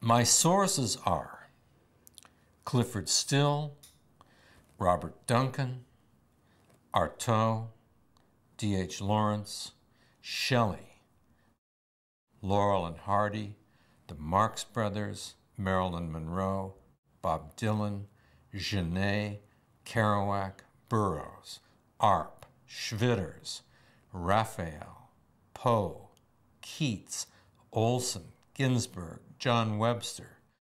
My sources are Clifford Still, Robert Duncan, Artaud, D.H. Lawrence, Shelley, Laurel and Hardy, the Marx Brothers, Marilyn Monroe, Bob Dylan, Genet, Kerouac, Burroughs, Arp, Schwitters, Raphael, Poe, Keats, Olson, Ginsberg, John Webster.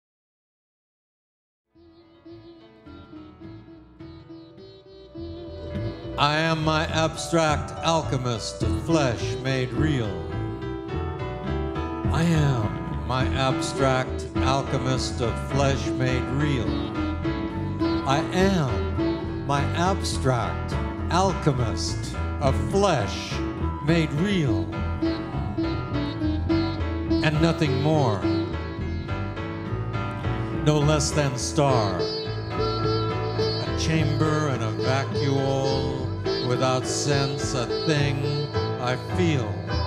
I am my abstract alchemist of flesh made real. I am my abstract alchemist of flesh made real. I am my abstract alchemist of flesh made real. And nothing more, no less than star, a chamber and a vacuole, without sense a thing I feel.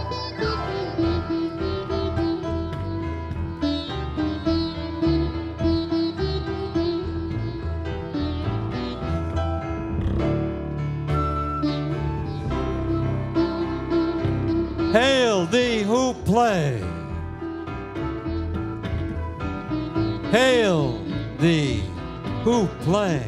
Hail thee who play! Hail thee who play!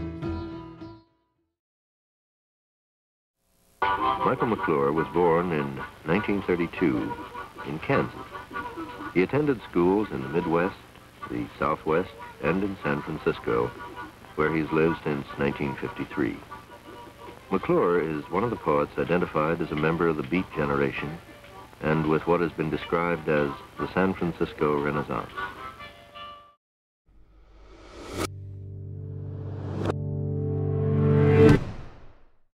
Michael McClure was born in 1932 in Kansas. He attended schools in the Midwest, the Southwest, and in San Francisco, where he's lived since 1953. McClure is one of the poets identified as a member of the Beat generation and with what has been described as the San Francisco Renaissance.